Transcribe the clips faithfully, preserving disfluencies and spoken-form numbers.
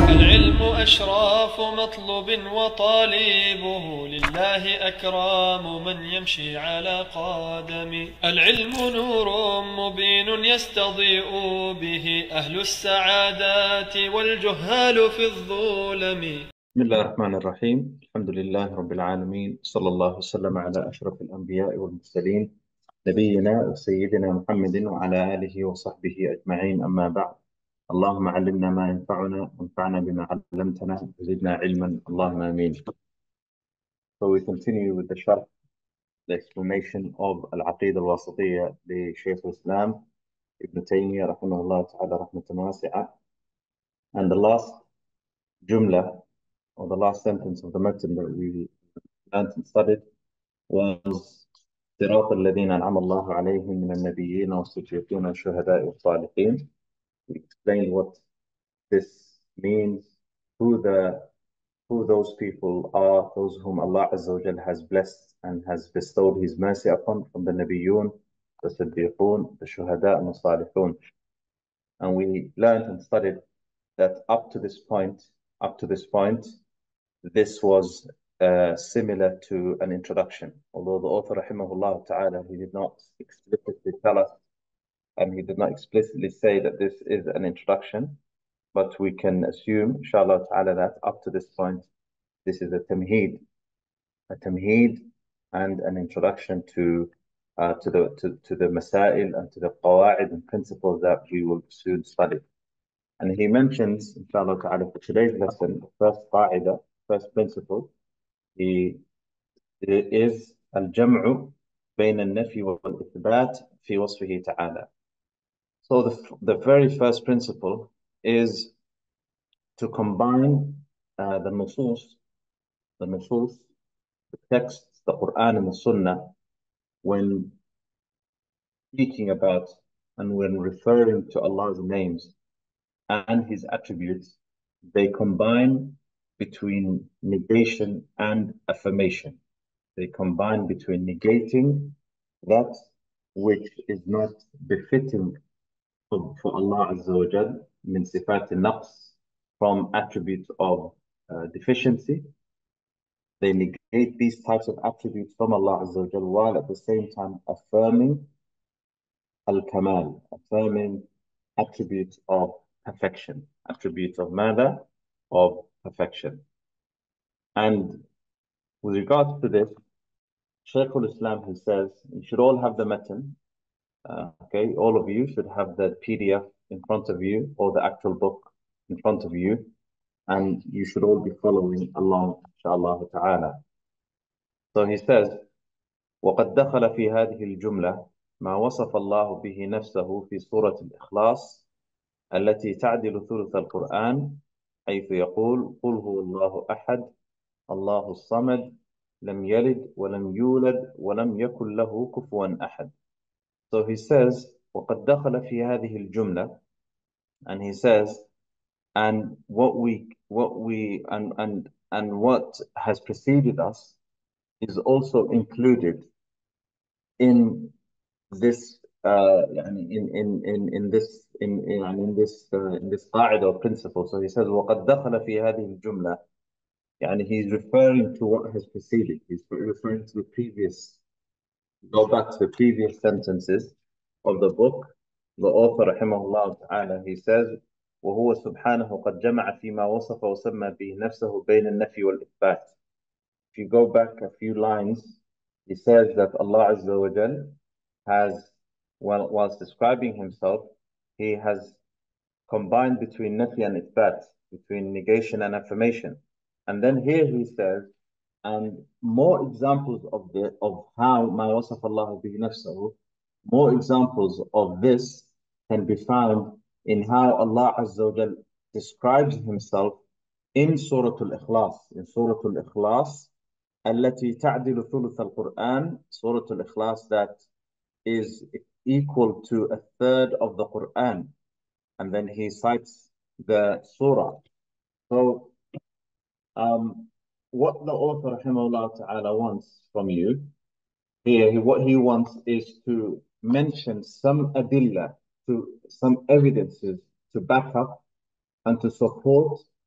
العلم أشراف مطلوب وطالبه لله أكرام من يمشي على قدم. العلم نور مبين يستضيء به أهل السعادات والجهال في الظلم. بسم الله الرحمن الرحيم. الحمد لله رب العالمين، صلى الله وسلم على أشرف الأنبياء والمرسلين، نبينا وسيدنا محمد وعلى آله وصحبه أجمعين، أما بعد. اللهم علمنا ما ينفعنا وانفعنا بما علمتنا وزدنا علما، اللهم آمين. So we continue with the sharh, the explanation of Al-Aqidah Al-Wasatiyya by Shaykh al-Islam Ibn Taymiyyah rahimahullah ta'ala rahmatan wasi'ah. And the last jumla, or the last sentence of the matan that we learned and studied was صراط الذين أنعم الله عليهم من النبيين والصديقين والشهداء والصالحين. We explained what this means, who the who those people are, those whom Allah Azza wa Jal has blessed and has bestowed His mercy upon, from the Nabiyyun, the Siddiqun, the Shuhada, and the Salihun. And we learned and studied that up to this point, up to this point, this was uh, similar to an introduction. Although the author, rahimahullah ta'ala, he did not explicitly tell us, and he did not explicitly say that this is an introduction, but we can assume, inshallah ta'ala, that up to this point, this is a tamheed, a tamheed and an introduction to uh, to the to, to the masail and to the qawa'id and principles that we will soon study. And he mentions, inshallah ta'ala, for today's lesson, the first qa'idah, first principle, he is الجمع بين النفي والإثبات في وصفه تعالى. So the, the very first principle is to combine uh, the nusus, the nusus, the texts, the Quran and the Sunnah, when speaking about and when referring to Allah's names and His attributes, they combine between negation and affirmation. They combine between negating that which is not befitting for, for Allah Azza wa Jal, min sifat al-naqs, from attributes of uh, deficiency. They negate these types of attributes from Allah Azza wa Jal, while at the same time affirming al-kamal, affirming attributes of perfection, attributes of mada, of perfection. And with regards to this, Shaykh al-Islam, he says, you should all have the matan. Uh, okay, all of you should have the P D F in front of you, or the actual book in front of you, and you should all be following along, inshallah ta'ala. So he says, وَقَدْ دَخَلَ فِي هَذِهِ الْجُمْلَةِ مَا وَصَفَ اللَّهُ بِهِ نَفْسَهُ فِي سورة الإخلاص التي تعدل ثلث القرآن، حيث يقول قل هو الله أحد الله الصمد لم يلد ولم يولد ولم يكن له كفوا أحد. So he says, وَقَدْ دَخَلَ فِي هَذِهِ الْجُمْلَةِ, and he says, and what we, what we, and and and what has preceded us is also included in this, uh, in in in in this, in in, in this uh, in this qa'idah or principle. So he says, وَقَدْ دَخَلَ فِي هَذِهِ الْجُمْلَةِ, and he's referring to what has preceded. He's referring to the previous. Go back to the previous sentences of the book. The author, rahimahullah ta'ala, he says, وهو سبحانه قد جمع فيما وصف وسمى به نفسه بين النفي والإثبات. If you go back a few lines, he says that Allah Azza wa Jal has, well, whilst describing himself, he has combined between nafi and ithbat, between negation and affirmation. And then here he says, and more examples of the of how ma wasaf Allah bi nafsahu, more examples of this can be found in how Allah Azza wa Jal describes himself in Surah Al-Ikhlas, in Surah Al-Ikhlas, التي تعدل ثلث القرآن, Surah Al-Ikhlas that is equal to a third of the Quran. And then he cites the surah. So um, what the author, rahimahullah ta'ala, wants from you here, he, what he wants is to mention some adillah, to some evidences to back up and to support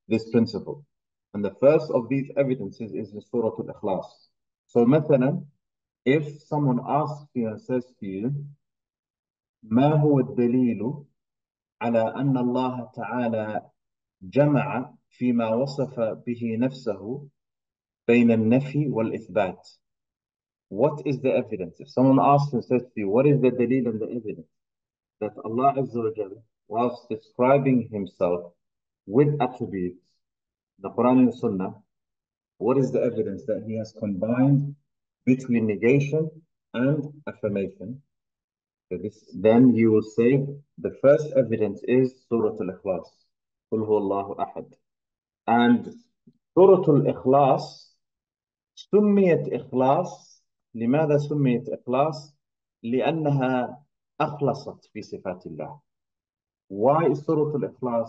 this principle. And the first of these evidences is the Surah Al-Ikhlas. So, مثلا, if someone asks you and says to you, ما هو الدليل على أن الله تعالى جمع فيما وصف به نفسه بين النفي والإثبات? What is the evidence? If someone asks and says to you, what is the dalil and the evidence that Allah Azza wa Jalla, whilst describing Himself with attributes, the Quran and Sunnah, what is the evidence that He has combined between negation and affirmation? So this, then you will say the first evidence is Surah Al-Ikhlas. قل هو الله أحد. And Surah Al-Ikhlas سميت إخلاص. لماذا سميت إخلاص؟ لأنها أخلصت في صفات الله. Why is Surah Al-Ikhlas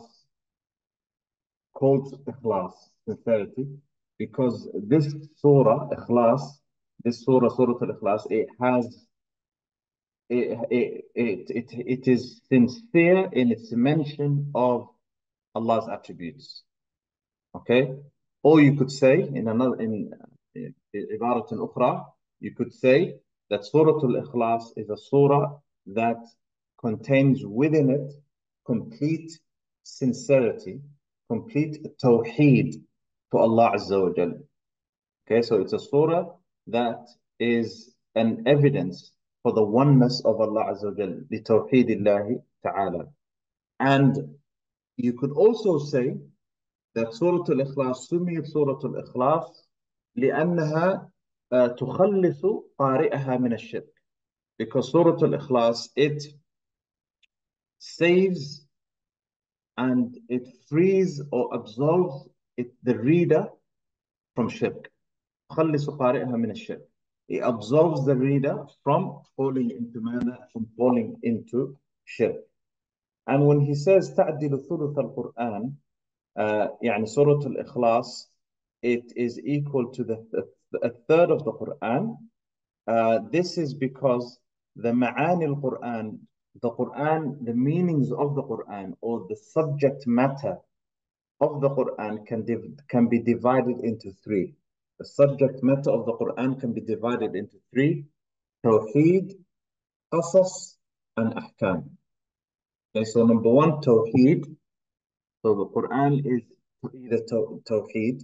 called Ikhlas, sincerity? Because this surah, Ikhlas, this surah, Surah Al-Ikhlas, it has, it, it, it, it, it is sincere in its mention of Allah's attributes. Okay? Or you could say, in another, in عبارة أخرى, you could say that Surah Al-Ikhlas is a surah that contains within it complete sincerity, complete tawheed to Allah Azza wa Jal. Okay, so it's a surah that is an evidence for the oneness of Allah Azza wa Jal, the tawheedillahi ta'ala. And you could also say that Surah Al-Ikhlas سميت Surah Al-Ikhlas لأنها تخلص قارئها من الشرك. Because Surah Al-Ikhlas, it saves and it frees or absolves it, the reader from shirk. تخلص قارئها من الشرك. It absolves the reader from falling into ماذا? From falling into shirk. And when he says تعدل ثلث القرآن, uh, يعني Surah Al-Ikhlas, it is equal to the th a third of the Quran. Uh, this is because the ma'ani al-Quran, the Quran, the meanings of the Quran or the subject matter of the Quran can, can be divided into three. The subject matter of the Quran can be divided into three: Tawheed, Qasas, and Ahkam. Okay, so number one, Tawheed. So the Quran is either Tawheed,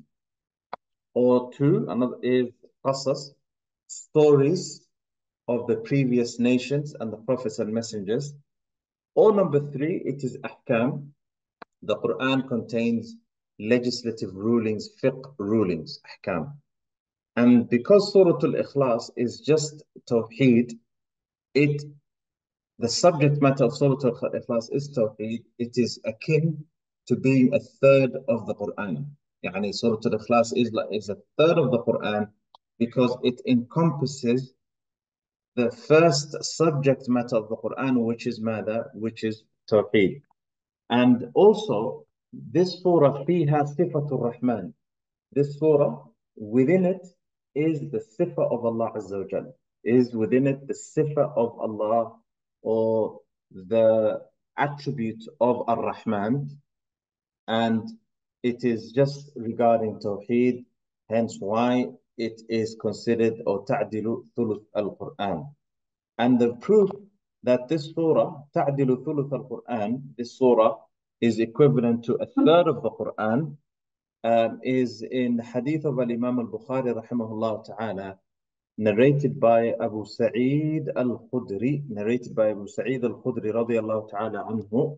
or two, another is Qasas, stories of the previous nations and the prophets and messengers. Or number three, it is Ahkam. The Quran contains legislative rulings, fiqh rulings, Ahkam. And because Surah Al-Ikhlas is just Tawheed, it, the subject matter of Surah Al-Ikhlas is Tawheed, it is akin to being a third of the Quran. Yani Surah Al-Ikhlas is, like, is a third of the Quran because it encompasses the first subject matter of the Quran, which is mada, which is Tawheed. And also, this surah fiha sifatul Rahman. This surah, within it, is the sifa of Allah Azza wa Jal. Is within it the sifa of Allah, or the attribute of Ar-Rahman. And it is just regarding Tawheed, hence why it is considered or ta'dilu thuluth al-Quran. And the proof that this surah, ta'dilu thuluth al-Quran, this surah is equivalent to a third of the Quran, um, is in the hadith of Al-Imam al-Bukhari rahimahullah ta'ala, narrated by Abu Sa'id al-Khudri, narrated by Abu Sa'id al-Khudri radiyallahu ta'ala anhu,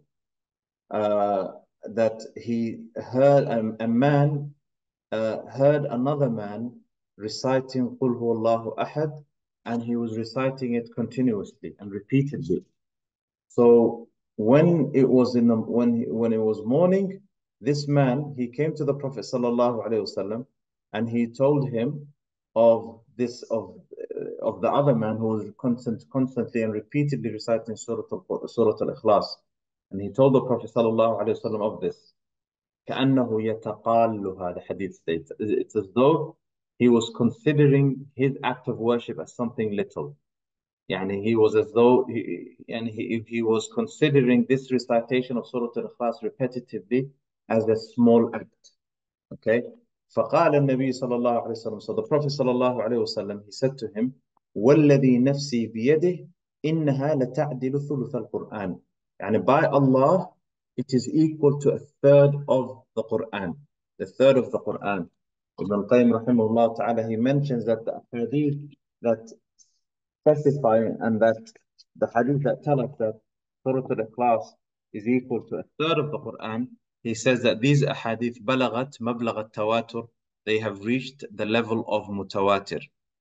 uh, that he heard um, a man uh, heard another man reciting Qul Huwallahu Ahad, and he was reciting it continuously and repeatedly. So when it was in the, when he, when it was morning, this man, he came to the Prophet sallallahu alaihi wasallam, and he told him of this of uh, of the other man who was constant, constantly and repeatedly reciting Surah Al, Surah Al-Ikhlas. And he told the Prophet sallallahu alaihi wasallam of this. كأنه يتقالها, the hadith states. It's as though he was considering his act of worship as something little. Yani he was as though he, and he, he was considering this recitation of Surah Al-Ikhlas repetitively as a small act. Okay. فقال النبي صلى الله عليه وسلم, so the Prophet صلى الله عليه وسلم, he said to him, والذي نفسي بيده إنها لتعدل ثلث القرآن. يعني by Allah, it is equal to a third of the Quran. The third of the Quran. Ibn al-Qayyim rahimahullah ta'ala, he mentions that the hadith that specify and that the hadith that tell us that Surah Al-Ikhlas is equal to a third of the Quran, he says that these ahadith balagat mablagat tawatur, they have reached the level of mutawatir.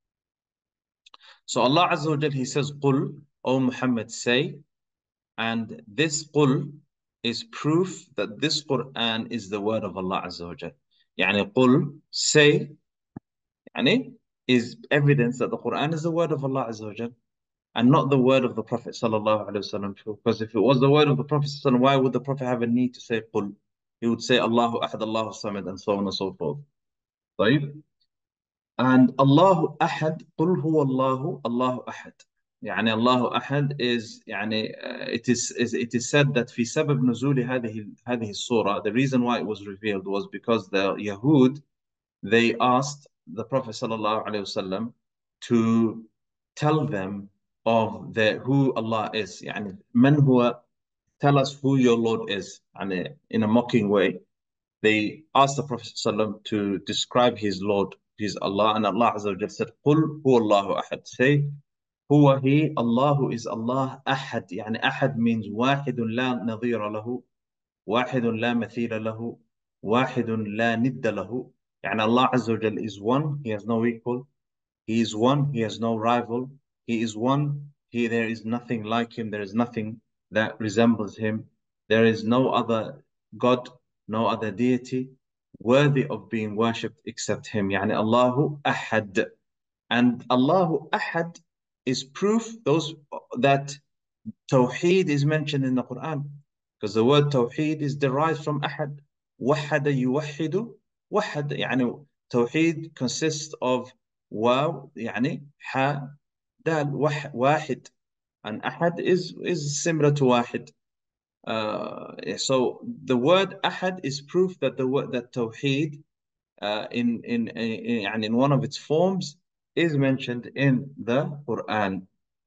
So Allah Azza wa Jal, he says, Qul, O Muhammad, say, and this Qul is proof that this Quran is the word of Allah Azza wa Jal. Yani Qul, say, yani, is evidence that the Quran is the word of Allah Azza wa Jal, and not the word of the Prophet sallallahu alaihi wasallam. Because if it was the word of the Prophet sallallahu, why would the Prophet have a need to say Qul? He would say Allahu Ahad, Allahu Samad, and so on and so forth. Right? And Allahu Ahad, Qul huwa Allahu, Allahu Ahad. يعني Allahu Ahad is يعني uh, it is, is it is said that في سبب نزول هذه هذه السورة, the reason why it was revealed was because the Yahud, they asked the Prophet sallallahu alaihi wasallam to tell them of the who Allah is. يعني من هو, tell us who your Lord is. يعني in a mocking way, they asked the Prophet ﷺ to describe his Lord, his Allah, and Allah Azza wa Jalla said, قُلْ هُوَ اللَّهُ أَحَدٌ. Say, هو he, Allah is Allah, أحد. يعني أحد means واحد لا نظير له, واحد لا مثيل له, واحد لا ند له. يعني Allah Azza wa Jalla is one, he has no equal. He is one, he has no rival. He is one, he, there is nothing like him, there is nothing that resembles him. There is no other God, no other deity worthy of being worshipped except him. Yani Allahu Ahad. And Allahu Ahad is proof those that Tawheed is mentioned in the Quran. Because the word Tawheed is derived from Ahad. Wahada yuwahidu. Wahad. Yani Tawheed consists of واو يعني ح دال وح, واحد, and ahad is is similar to wahid. Uh, so the word ahad is proof that the word that tawheed uh, in, in in and in one of its forms is mentioned in the Quran.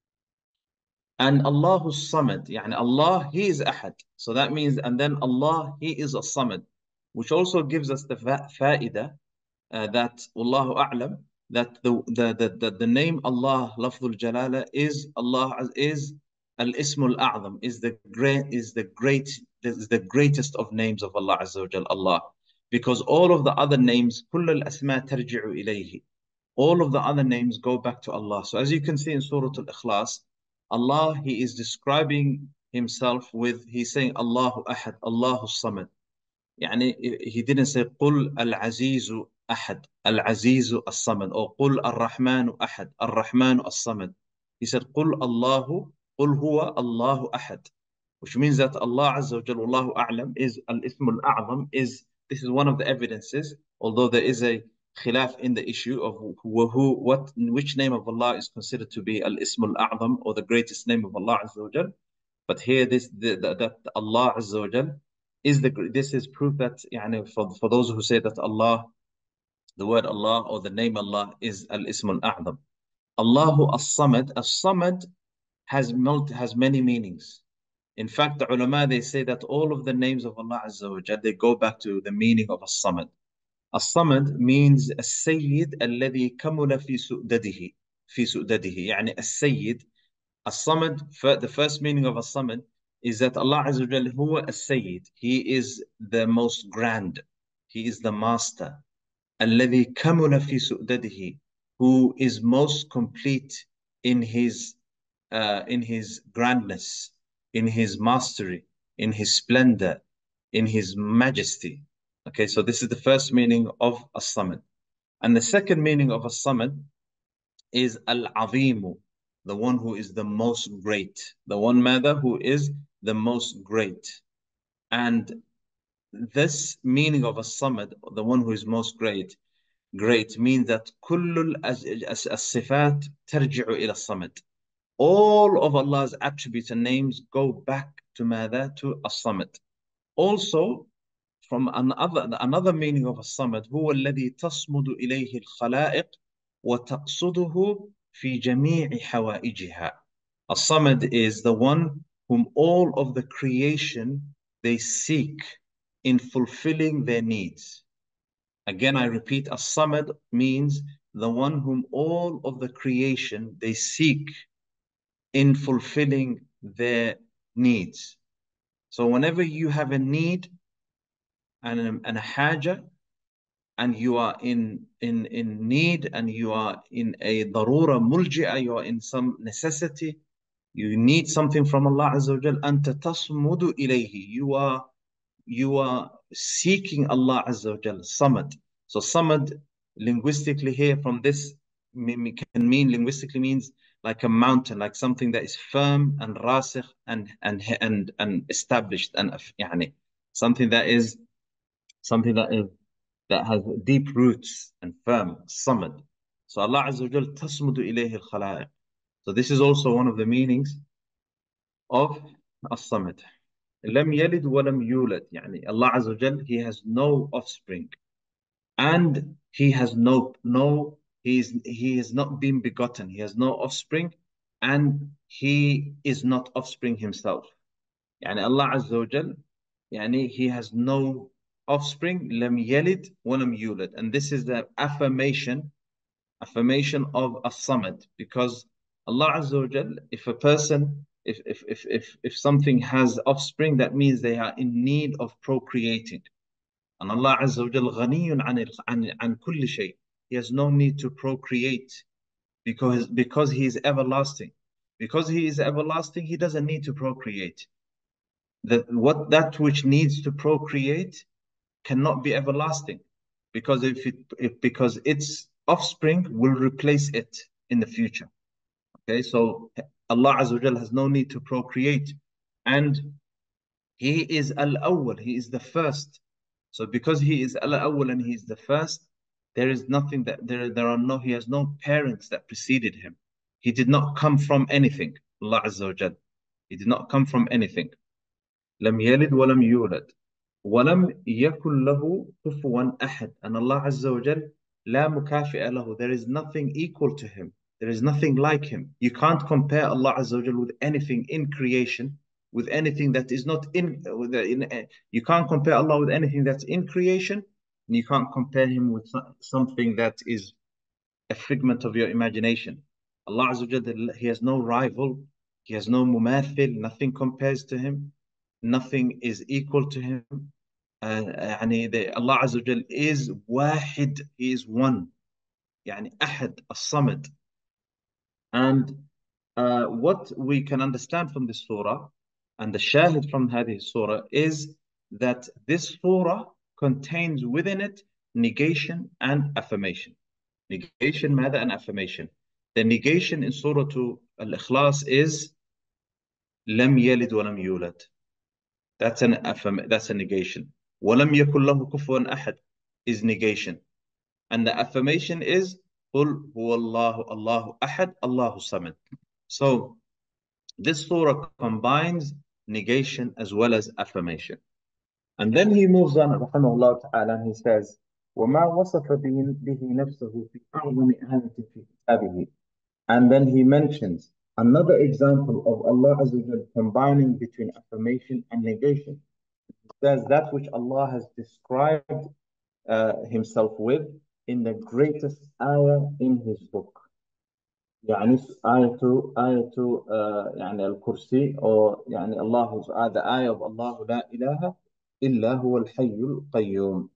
And Allahu Samad, يعني Allah, he is ahad. So that means, and then Allah, he is a Samad, which also gives us the fa faida uh, that Wallahu A'lam, that the, the, the, the, the name Allah, Lafzul Jalala, is Allah, is Al-Ismul A'zam, is the great, is the great, is the greatest of names of Allah Azza wa Jal, Allah. Because all of the other names, كل الأسماء ترجع إليه. All of the other names go back to Allah. So as you can see in Surah Al-Ikhlas, Allah, he is describing himself with, he's saying Allahu Ahad, Allahu Samad. يعني he didn't say قل العزيز أحد, العزيز الصمد, or قل الرحمن أحد, الرحمن الصمد. He said قل الله, قل هو الله أحد, which means that Allah Azza wa Jalla, Allahu A'lam, is Al-Ism Al-A'zam, is, this is one of the evidences, although there is a khilaf in the issue of who, who what, which name of Allah is considered to be Al-Ism Al-A'zam, or the greatest name of Allah Azza wa Jalla. But here, this the, the, that Allah Azza wa Jalla is the, this is proof that يعني, for, for those who say that Allah, the word Allah or the name Allah is Al-Ism Al-A'zam. Allahu As-Samad. As-Samad has multi, has many meanings. In fact, the ulama, they say that all of the names of Allah Azza wa Jalla, they go back to the meaning of As-Samad. As-Samad means As-Sayyid alladhi kamula fi su'dadihi. Fi su'dadihi. يعني As-Sayyid. As-Samad, the first meaning of As-Samad is that Allah Azza wa Jalla, huwa As-Sayyid. He is the most grand. He is the master. Alladhi kamula fi su'dadihi. Who is most complete in his uh, in his grandness, in his mastery, in his splendor, in his majesty. Okay, so this is the first meaning of As-Samad. And the second meaning of As-Samad is Al-Azimu, the one who is the most great, the one mother who is the most great. And this meaning of As-Samad, the one who is most great, great means that كل الصفات ترجع إلى الصمد. All of Allah's attributes and names go back to mother, to As-Samad. Also, from another another meaning of الصمد هو الذي تصمد إليه الخلائق وتقصده في جميع حوائجها. الصمد is the one whom all of the creation they seek in fulfilling their needs. Again, I repeat, as-samad means the one whom all of the creation they seek in fulfilling their needs. So whenever you have a need and a, and a haja, and you are in, in, in need, and you are in a darura mulji'a, you are in some necessity, you need something from Allah Azza wa Jal, anta tasmudu ilayhi. You are you are seeking Allah Azza wa Jal, samad. So samad linguistically here from this can mean linguistically means like a mountain, like something that is firm and rasikh and and and and established, and يعني something that is something that is that has deep roots and firm, samad. So Allah Azza wa Jal tasmudu ilayhi al-khalaiq. So this is also one of the meanings of as-samad. لم يلد ولم يولد. يعني Allah Azza wa Jal, He has no offspring, and He has no no He is He has not been begotten. He has no offspring, and He is not offspring Himself. يعني Allah Azza wa Jal, يعني He has no offspring. لم يلد ولم يولد, and this is the affirmation affirmation of as-samad, because Allah Azza wa Jal, if a person if, if if if if something has offspring, that means they are in need of procreating. And Allah Azza wa Jal ghaniyun an an an kulli shay. He has no need to procreate, because because He is everlasting. Because He is everlasting, He doesn't need to procreate. That what that which needs to procreate cannot be everlasting, because if it if, because its offspring will replace it in the future. Okay, so Allah Azza wa Jal has no need to procreate, and He is Al-Awwal, He is the first. So because He is Al-Awwal and He is the first, there is nothing that there there are no He has no parents that preceded Him. He did not come from anything. Allah Azza wa Jal, He did not come from anything. لم يلد ولم يولد ولم يكن له كفوا أحد. And Allah Azza wa Jal, لا مكافئ له. There is nothing equal to Him. There is nothing like Him. You can't compare Allah Azza wa Jal with anything in creation, with anything that is not in, with the, in you can't compare Allah with anything that's in creation, and you can't compare Him with something that is a figment of your imagination. Allah Azza wa Jal, He has no rival, He has no mumathil, nothing compares to Him, nothing is equal to Him. يعني uh, Allah Azza wa Jal is واحد, He is one, يعني أحد الصمد. And uh, what we can understand from this surah, and the shahid from هذه surah, is that this surah contains within it negation and affirmation. Negation, ماذا, and affirmation. The negation in surah Al-Ikhlas is لم يلد ولم يولد. That's an affirm that's a negation. وَلَمْ يَكُنْ لَهُ كُفُوًا أَحَدٌ is negation. And the affirmation is قُلْ هُوَ اللَّهُ اللَّهُ أَحَدٌ اللَّهُ الصَّمَدُ. So this surah combines negation as well as affirmation. And then he moves on, رحمه الله تعالى, and he says, وَمَا وَصَفَ بِهِ نَفْسَهُ فِي أَعْظَمِ آيَةٍ فِي كِتَابِهِ. And then he mentions another example of Allah Azza wa Jal combining between affirmation and negation. Says that which Allah has described uh, Himself with in the greatest ayah in His book. يعني آية آية uh, يعني الكرسي, or يعني الله uh, the ayah of Allah لا إله إلا هو الحي القيوم.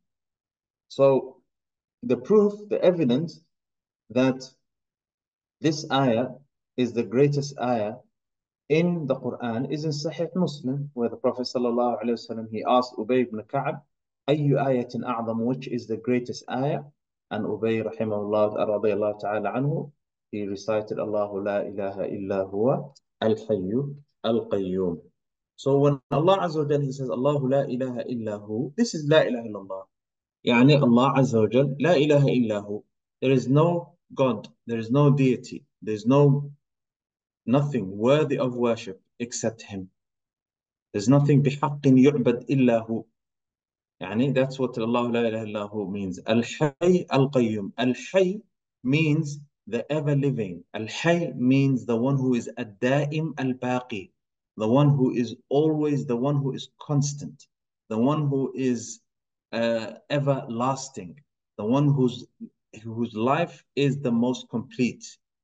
So the proof, the evidence that this ayah is the greatest ayah in the Quran is in Sahih Muslim, where the Prophet sallallahu alaihi wasallam, he asked Ubay ibn Ka'b, أي آية أعظم, which is the greatest ayah? And Ubay rahimahullah radiyallahu ta'ala anhu, he recited Allahu la ilaha illa huwa al-hayyu al-qayyum. So when Allah Azza wa Jal, He says Allahu la ilaha illa hu, this is la ilaha illallah. يعني Allah Azza wa Jal, la ilaha illa hu. There is no God, there is no deity, there is no nothing worthy of worship except Him. There's nothing بحق يعبد إلا هو. يعني that's what Allah la ilaha illahu means. Al-Hayy Al-Qayyum. Al-Hayy means the ever living. Al-Hayy means the one who is Ad-Da'im Al-Baqi, the one who is always, the one who is constant, the one who is uh, everlasting, the one whose whose life is the most complete.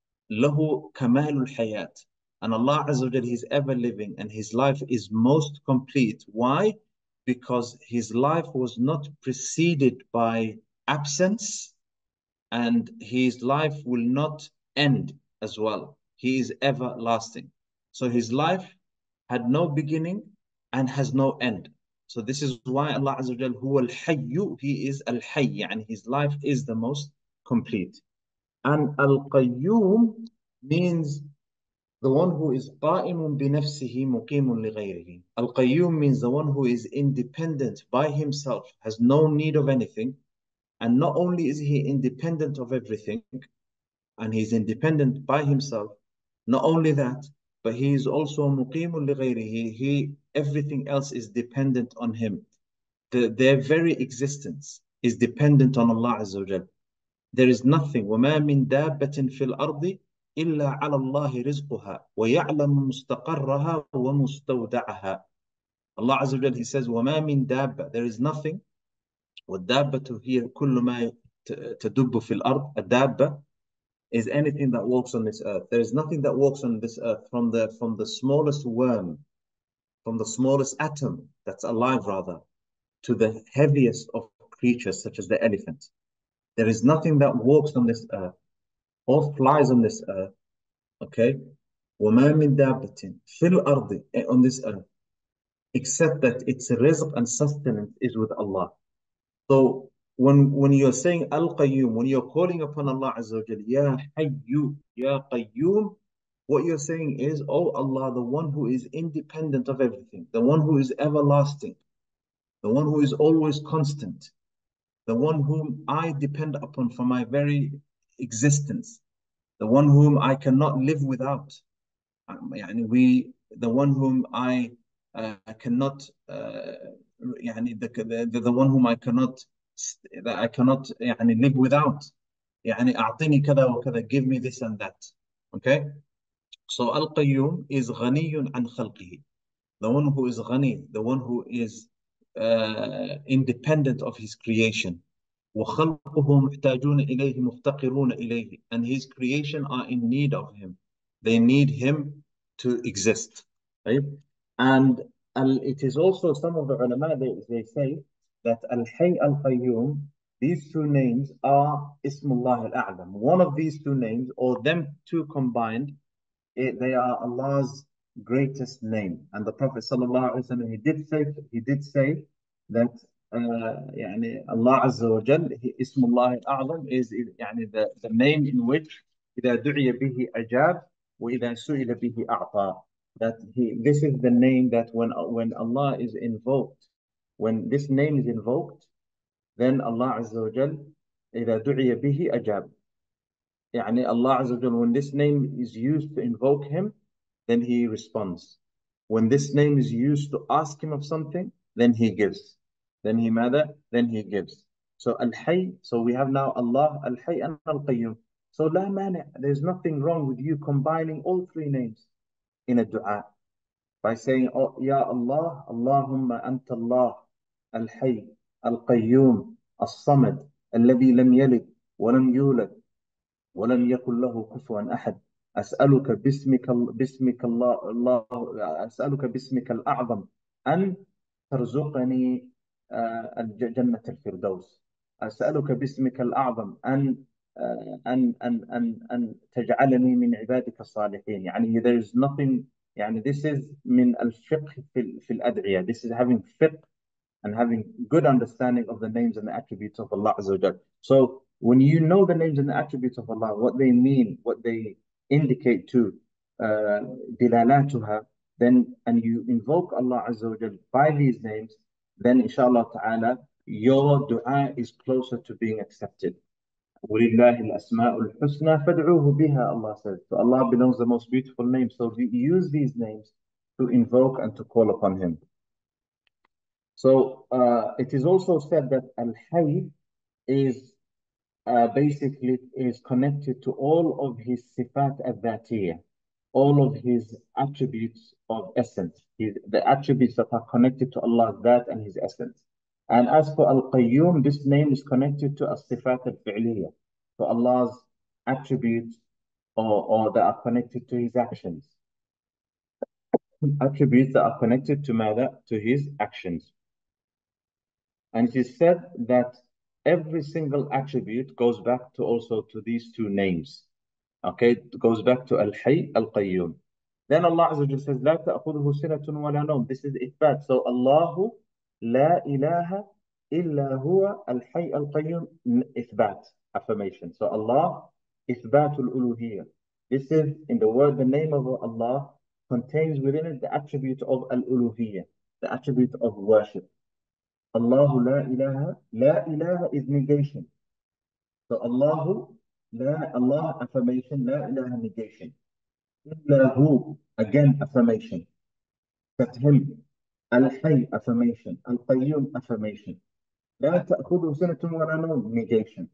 Lahu kamalul hayat. And Allah Azza wa Jal, He's ever living and His life is most complete. Why? Because His life was not preceded by absence, and His life will not end as well. He is everlasting. So His life had no beginning and has no end. So this is why Allah Azza wa Jal, Huwa al-Hayyu, He is al-Hayy, and His life is the most complete. And al-Qayyum means the one who is قائم بنفسه مقيم لغيره. Al-Qayyum means the one who is independent by himself, has no need of anything. And not only is he independent of everything, and he's independent by himself, not only that, but he is also مقيم لغيره. He, everything else is dependent on him. The, their very existence is dependent on Allah Azza wa Jal. There is nothing. وَمَا مِن دَابَّةٍ فِي الْأَرْضِ إِلَّا عَلَى اللَّهِ رِزْقُهَا وَيَعْلَمُ مُسْتَقَرَّهَا وَمُسْتَوْدَعَهَا. Allah Azza wa Jal, He says, وَمَا مِن دَابَّةٍ. There is nothing. وَالدَّابَّةُ هِيَ كُلُّ مَا تَدُبُّ فِي الْأَرْضِ. A dabba is anything that walks on this earth. There is nothing that walks on this earth, from the from the smallest worm, from the smallest atom that's alive rather, to the heaviest of creatures such as the elephant. There is nothing that walks on this earth or flies on this earth, okay? وَمَا مِن دَابَّةٍ فِي الْأَرْضِ, on this earth, except that its rizq and sustenance is with Allah. So when, when you're saying Al-Qayyum, when you're calling upon Allah Azza wa Jal, Ya Hayyu, Ya Qayyum, what you're saying is, oh Allah, the one who is independent of everything, the one who is everlasting, the one who is always constant, the one whom I depend upon for my very existence, the one whom I cannot live without. يعني we, the one whom I uh, cannot, uh, يعني the, the, the one whom I cannot, that I cannot يعني live without. يعني أعطيني كذا وكذا, give me this and that. Okay? So Al-Qayyum is غني عن خلقه. The one who is غني, the one who is uh, independent of his creation. وخلقه محتاجون إليه مفتقرون إليه. And his creation are in need of him. They need him to exist. Right? And al, it is also, some of the ulama, they, they say that Al-Hayy Al-Qayyum, these two names are Ismullah Al-A'lam. One of these two names, or them two combined, it, they are Allah's greatest name. And the Prophet sallallahu alaihi wasallam, he did say, he did say that uh, يعني Allah Azza wa Jal, Ismullah al-A'zam is يعني the, the name in which إذا دعي به أجاب وإذا سئل به أعطى. That he, this is the name that when when Allah is invoked, when this name is invoked, then Allah Azza wa Jal إذا دعي به أجاب. يعني Allah Azza wa Jal, when this name is used to invoke him, then he responds. When this name is used to ask him of something, then he gives. Then he mother, then he gives. So Al-Hayy, so we have now Allah, Al-Hayy and Al-Qayyum. So la mani', there's nothing wrong with you combining all three names in a dua by saying, oh, Ya Allah, Allahumma anta Allah, Al-Hayy, Al-Qayyum, As-Samad, الذي لم يلد ولم يولد ولم يكن له كفوا أحد. أسألك باسمك باسمك الله الله أسألك باسمك الأعظم أن ترزقني جنة الفردوس. أسألك باسمك الأعظم أن أن أن أن أن تجعلني من عبادك الصالحين. يعني there is nothing, يعني this is من الفقه في في الأدعية. This is having fiqh and having good understanding of the names and the attributes of Allah Azza wa Jal. So when you know the names and the attributes of Allah, what they mean, what they indicate to, uh, dilalatuha, then, and you invoke Allah Azza wa Jal by these names, then inshallah ta'ala, your dua is closer to being accepted. وَلِلَّهِ الْأَسْمَاءُ الْحُسْنَى فَادْعُوهُ بِهَا, Allah says. So Allah belongs the most beautiful names. So we use these names to invoke and to call upon Him. So uh, it is also said that Al-Hayy is uh, basically is connected to all of his sifat al-dhatiyah, all of his attributes of essence, his, the attributes that are connected to Allah's that and his essence. And as for Al-Qayyum, this name is connected to as-sifat al-fi'liyah, to Allah's attributes or, or that are connected to his actions. Attributes that are connected to mother, to his actions. And it is said that every single attribute goes back to also to these two names. Okay, it goes back to Al-Hayy, Al-Qayyum. Then Allah Azza wa Jalla says, لا تأخذه سنة ولا نوم. This is إثبات. So Allah, لا إله إلا هو الحي القيوم, إثبات, affirmation. So Allah, إثبات الألوهية. This is in the word, the name of Allah contains within it the attribute of Al-Uluhiyya, the attribute of worship. Allahu la ilaha, la ilaha is negation. So Allahu, la, Allah affirmation, la ilaha negation. Illahu, again affirmation. That him, Al-Hayy affirmation, Al-Qayyum affirmation. لا تأخذه سنة ولا نوم negation.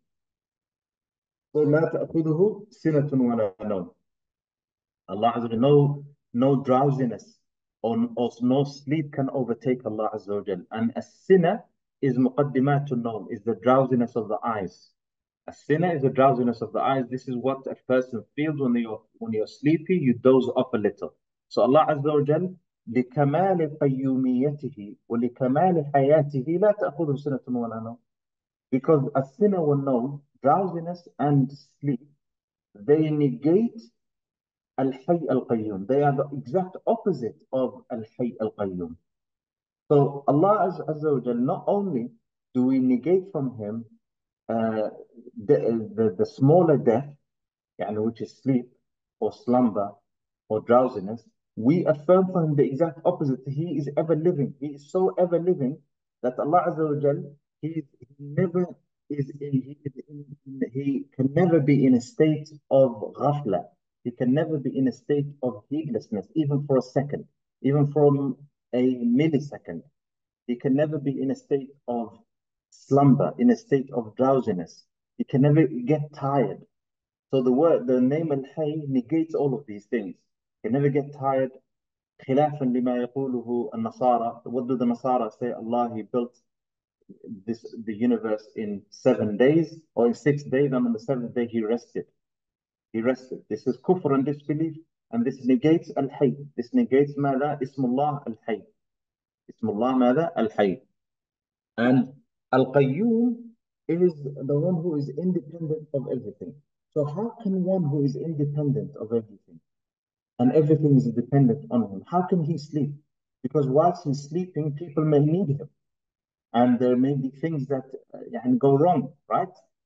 So لا تأخذه سنة ولا نوم. Allah Azza wa Jalla, no, no drowsiness or, or no sleep can overtake Allah Azza wa Jalla. And a sinner is muqaddimat an-nawm, is the drowsiness of the eyes. A sinner is the drowsiness of the eyes. This is what a person feels when you're when you're sleepy, you doze off a little. So Allah Azza wa Jalla, لكمال قيوميته ولكمال حياته لا تأخذه سنة ولا نوم. Because a sinner will know drowsiness and sleep, they negate Al-Hayy Al-Qayyum. They are the exact opposite of Al-Hayy Al-Qayyum. So Allah Azza wa Jalla, not only do we negate from him uh, the, the, the smaller death, يعني, which is sleep or slumber or drowsiness, we affirm for him the exact opposite. He is ever living. He is so ever living that Allah Azza wa Jalla, he, he never is in, he, in, he can never be in a state of ghafla. He can never be in a state of heedlessness, even for a second, even for a millisecond. He can never be in a state of slumber, in a state of drowsiness. He can never get tired. So the word, the name Al-Hayy negates all of these things. He can never get tired. خلافا لما يقوله النصارى. What do the Nasara say? Allah, he built this the universe in seven days or in six days, and on the seventh day he rested. He rested. This is kufr and disbelief, and this negates Al-Hayy. This negates ماذا? Ismullah Al-Hayy. Ismullah ماذا? Al-Hayy. And Al-Qayyum is the one who is independent of everything. So how can one who is independent of everything and everything is dependent on him, how can he sleep? Because whilst he's sleeping, people may need him. And there may be things that uh, go wrong, right?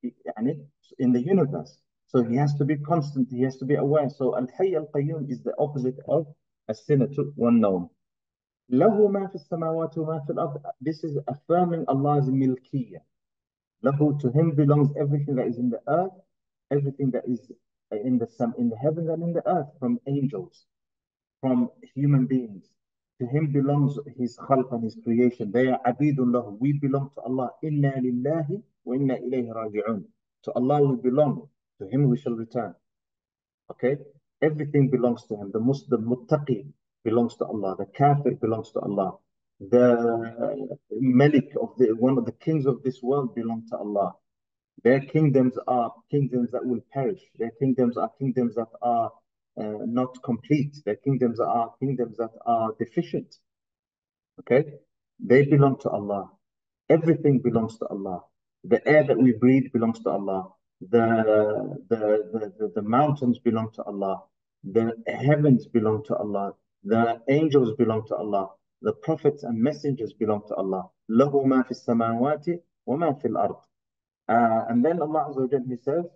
In the universe. So he has to be constant, he has to be aware. So Al-Hayy Al-Qayyum is the opposite of As-Sinatu wan-Nawm. Lahu ma fi as-samawati wa ma fi al-ard. This is affirming Allah's milkiyah. Lahu, to him belongs everything that is in the earth, everything that is in the sun, in the heavens and in the earth, from angels, from human beings. To him belongs his khalq and his creation. They are abidun lahu. We belong to Allah. Inna lillahi wa inna ilayhi raji'un. To Allah we belong. To him we shall return. Okay? Everything belongs to him. The Muslim muttaqi belongs to Allah. The kafir belongs to Allah. The Malik of the one of the kings of this world belong to Allah. Their kingdoms are kingdoms that will perish. Their kingdoms are kingdoms that are uh, not complete. Their kingdoms are kingdoms that are deficient. Okay? They belong to Allah. Everything belongs to Allah. The air that we breathe belongs to Allah. The, the, the, the, the mountains belong to Allah. The heavens belong to Allah. The angels belong to Allah. The prophets and messengers belong to Allah. لَهُ مَا فِي السَّمَاوَاتِ وَمَا فِي الْأَرْضِ. Uh, and then Allah Azza wa Jalla, he says,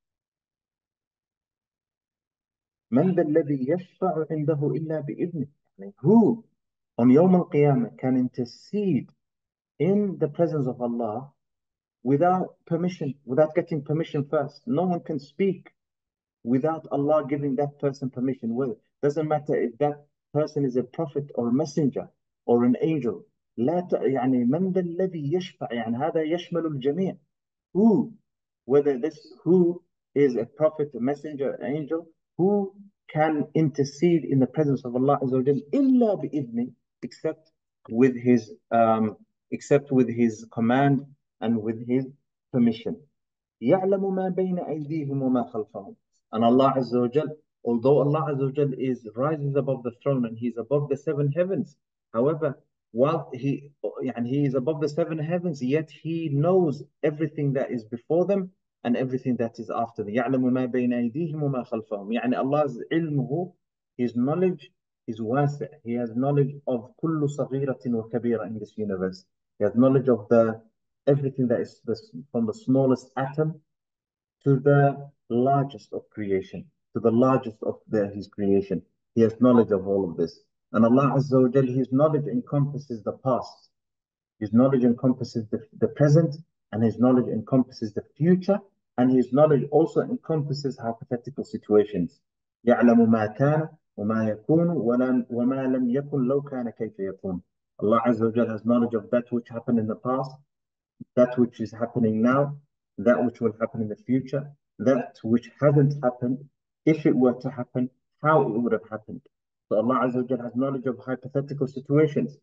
مَنْ ذَا الَّذِي يَشْفَعُ عِنْدَهُ إِلَّا بِإِذْنِهِ. Who on Yawm al-Qiyamah can intercede in the presence of Allah without permission, without getting permission first? No one can speak without Allah giving that person permission. Well, doesn't matter if that person is a prophet or a messenger or an angel. لا ت... يعني من ذا الذي يشفع، يعني هذا يشمل الجميع. Who, whether this who is a prophet, a messenger, an angel, who can intercede in the presence of Allah Azza wa Jal إلا بإذنه, except with his um, except with his command and with his permission. يعلم ما بين أيديهم وما خلفهم. And Allah Azza wa Jal, although Allah Azza wa Jal is rises above the throne and He's above the seven heavens, however, while He and He is above the seven heavens, yet He knows everything that is before them and everything that is after them. يعلم ما بين أيديهم وما خلفهم. يعني Allah's علمه, His knowledge is واسع. He has knowledge of كل صغيرة وكبيرة in this universe. He has knowledge of the everything that is the, from the smallest atom to the largest of creation, to the largest of the, his creation. He has knowledge of all of this. And Allah Azza wa Jal, His knowledge encompasses the past, His knowledge encompasses the, the present, and His knowledge encompasses the future, and His knowledge also encompasses hypothetical situations. يعلم ما كان وما يكون وما لم يكن لو كان كيف يكون. Allah Azza wa Jal has knowledge of that which happened in the past, that which is happening now, that which will happen in the future, that which hasn't happened, if it were to happen, how it would have happened. So Allah Azza wa Jalla has knowledge of hypothetical situations,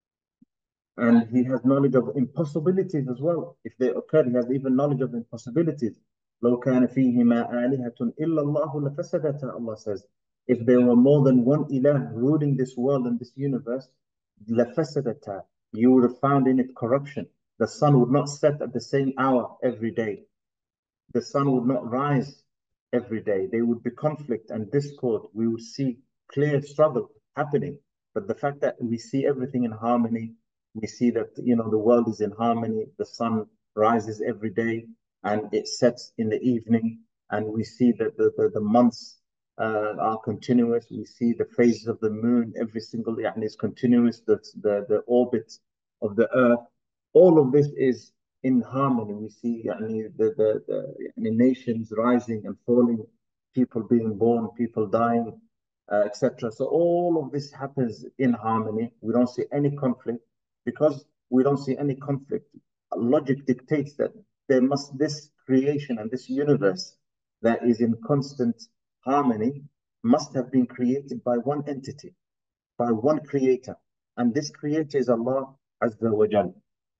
and He has knowledge of impossibilities as well. If they occur, He has even knowledge of impossibilities. لو كان فيهما آلهة إلا الله لفسدتا, Allah says. If there were more than one ilah ruling this world and this universe, لفسدتا, you would have found in it corruption. The sun would not set at the same hour every day. The sun would not rise every day. There would be conflict and discord. We would see clear struggle happening. But the fact that we see everything in harmony, we see that, you know, the world is in harmony. The sun rises every day and it sets in the evening. And we see that the, the, the months uh, are continuous. We see the phases of the moon every single day, and is continuous. The, the, the orbit of the earth. All of this is in harmony. We see يعني, the, the, the يعني, nations rising and falling, people being born, people dying, uh, et cetera. So all of this happens in harmony. We don't see any conflict. Because we don't see any conflict, logic dictates that there must this creation and this universe that is in constant harmony must have been created by one entity, by one creator. And this creator is Allah Azza wa Jal.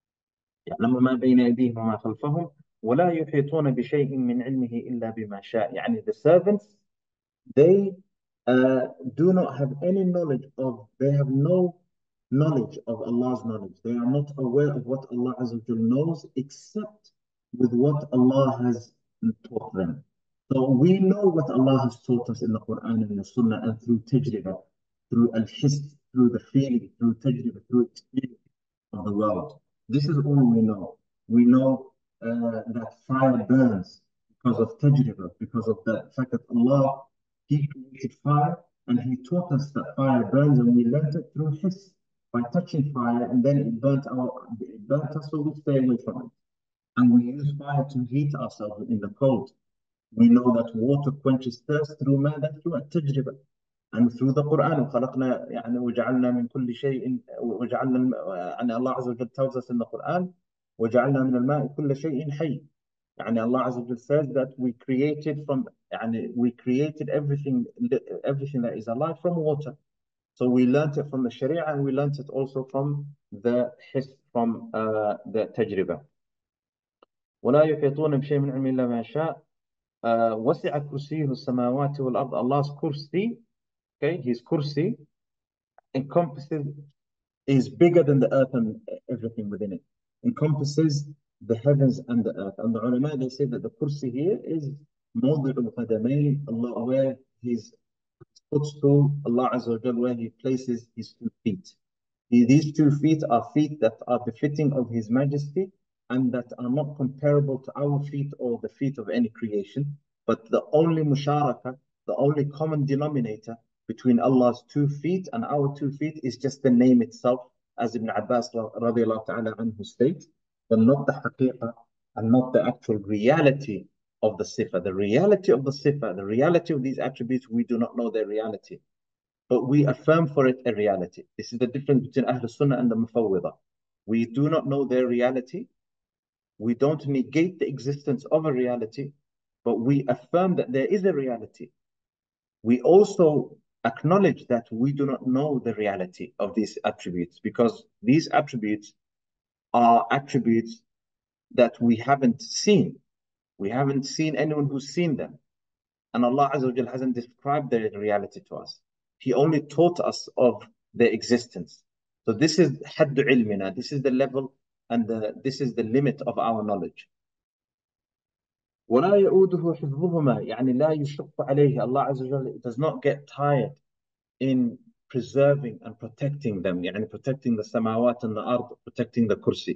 يعلم ما بين أيديهم وما خلفهم ولا يحيطون بشيء من علمه إلا بما شاء. يعني the servants, they uh, do not have any knowledge of, they have no knowledge of Allah's knowledge. They are not aware of what Allah Azza wa Jal knows except with what Allah has taught them. So we know what Allah has taught us in the Quran and the Sunnah, and through tajriba, through al-hiss, through the feeling, through tajriba, through experience of the world. This is all we know. We know uh, that fire burns because of tajriba, because of the fact that Allah, He created fire and He taught us that fire burns, and we learned it through hiss, by touching fire, and then it burnt our, it burnt us, so we stay away from it. And we use fire to heat ourselves in the cold. We know that water quenches thirst through ماذا؟ through التجربة. And through the Quran, وخلقنا يعني وجعلنا من كل شيء وجعلنا يعني Allah Azza wa Jal tells us in the Quran وجعلنا من الماء كل شيء حي. يعني Allah Azza wa Jal says that we created from يعني we created everything everything that is alive from water. So we learned it from the Sharia, and we learned it also from the his from uh, the tajriba. ولا يحيطون بشيء من علم إلا ما شاء. Uh, وسع كرسيه السماوات والأرض. Allah's kursi, okay, His kursi encompasses, is bigger than the earth and everything within it. Encompasses the heavens and the earth. And the ulama, they say that the kursi here is موضع القدمين, Allah, where His footstool, Allah Azza wa Jal, where He places His two feet. These two feet are feet that are befitting of His Majesty, and that are not comparable to our feet or the feet of any creation. But the only musharaka, the only common denominator between Allah's two feet and our two feet is just the name itself, as Ibn Abbas radiallahu ta'ala anhu states, but not the haqiqah and not the actual reality of the sifa. The reality of the sifa, the reality of these attributes, we do not know their reality. but we affirm for it a reality. This is the difference between Ahl Sunnah and the Mufawwidah. We do not know their reality. We don't negate the existence of a reality, but we affirm that there is a reality. We also acknowledge that we do not know the reality of these attributes, because these attributes are attributes that we haven't seen. We haven't seen anyone who's seen them. And Allah Azza wa Jal hasn't described their reality to us. He only taught us of their existence. So this is حد علمنا. This is the level and the, this is the limit of our knowledge. ولا يؤوده حفظهما يعني لا يشق عليه. Allah Azza wa Jal does not get tired in preserving and protecting them, يعني protecting the samawat and the ard, protecting the kursi.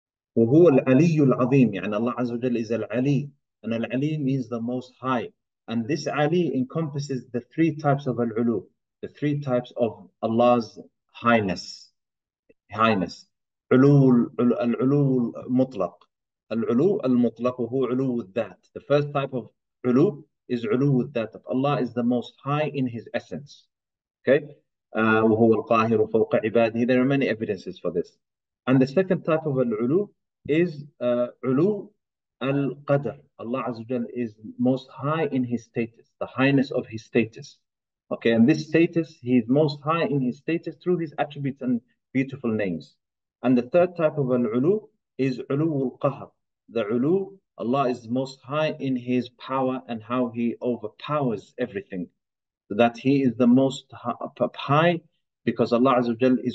وهو العلي العظيم, يعني Allah Azza wa Jal is al-Ali, and al-Ali means the most high. And this Ali encompasses the three types of al-ulu, the three types of Allah's highness. Highness. علو العلو المطلق. العلو المطلق وهو علو الذات. The first type of علو is علو الذات. Allah is the most high in his essence. Okay? Uh, وهو القاهر فوق عباده. There are many evidences for this. And the second type of al-ulu is uh, ulu al-qadr. Allah Azza wa Jal is most high in his status, the highness of his status. Okay, and this status, he is most high in his status through his attributes and beautiful names. And the third type of al-ulu is ulu al-qahr. The ulu, Allah is most high in his power and how he overpowers everything. So that he is the most high, because Allah Azza wa Jal is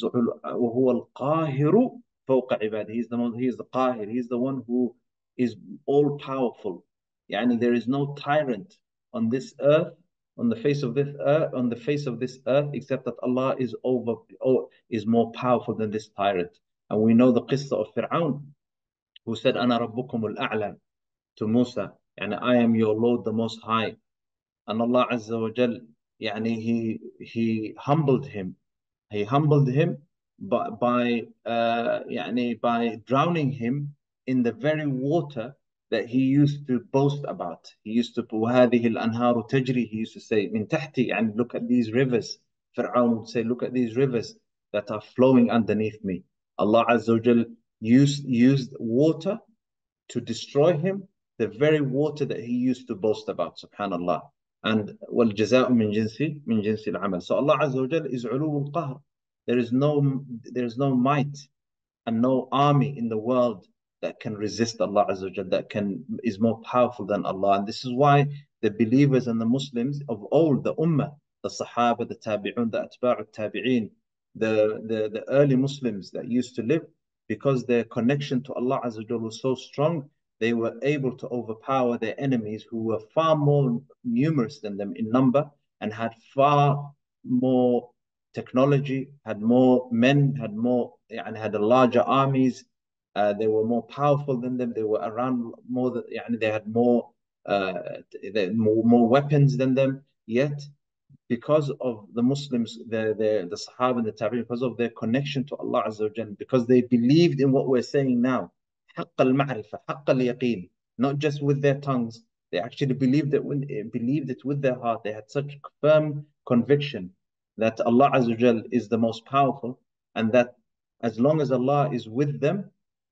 وهو القاهر فوق عباده. He is the most, he is the qahir. He is the one who is all powerful. Yani there is no tyrant on this earth, on the face of this earth, on the face of this earth, except that Allah is over, oh, is more powerful than this tyrant. And we know the qissa of Fir'aun, who said, "Ana rabbukum al-a'la" to Musa, and I am your Lord, the Most High. And Allah Azza wa Jal, yani he he humbled him. He humbled him by by uh, يعني by drowning him in the very water that he used to boast about. He used to وهذه الأنهار تجري. He used to say من تحتي, and look at these rivers. Fir'aun would say, look at these rivers that are flowing underneath me. Allah Azza wa Jal used used water to destroy him, the very water that he used to boast about. Subhanallah. And والجزاء من جنس من جنس العمل. So Allah Azza wa Jal is علو القهر. There is no there is no might and no army in the world that can resist Allah Azza wa Jal, that can is more powerful than Allah. And this is why the believers and the Muslims of old, the Ummah, the Sahaba, the Tabi'un, the Atba'u Tabi'in, the, the, the early Muslims that used to live, because their connection to Allah Azza wa Jal was so strong, they were able to overpower their enemies who were far more numerous than them in number and had far more technology, had more men, had more, and had a larger armies. Uh, they were more powerful than them. They were around more than, يعني they had more, uh, they, more, more weapons than them. Yet, because of the Muslims, the, the, the Sahaba and the Tabi'in, because of their connection to Allah Azza wa Jalla, because they believed in what we're saying now, حق المعرفة, حق اليقين, not just with their tongues, they actually believed it, when, believed it with their heart. They had such firm conviction that Allah Azza wa Jal is the most powerful, and that as long as Allah is with them,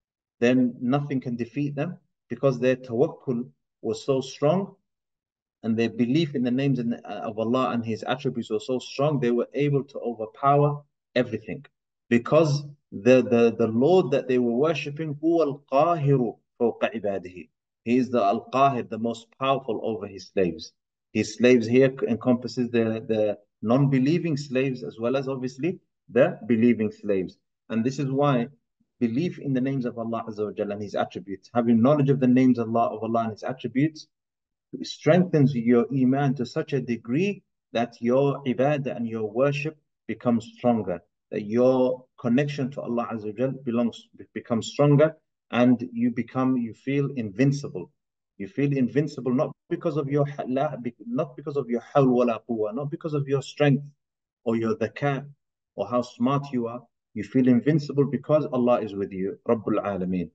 then nothing can defeat them, because their tawakkul was so strong and their belief in the names of Allah and His attributes were so strong, they were able to overpower everything. Because the, the, the Lord that they were worshipping, هو القاهر فوق عباده. He is the Al-Qahir, the most powerful over His slaves. His slaves here encompasses the, the non-believing slaves as well as obviously the believing slaves. And this is why belief in the names of Allah Azza wa Jalla and His attributes, having knowledge of the names of Allah, of Allah and His attributes, strengthens your iman to such a degree that your ibadah and your worship becomes stronger, that your connection to Allah Azza wa Jalla belongs becomes stronger, and you become you feel invincible. You feel invincible not because of your not because of your hawl wala quwwa, not because of your strength or your dhaka or how smart you are. You feel invincible because Allah is with you. Rabbul Alameen.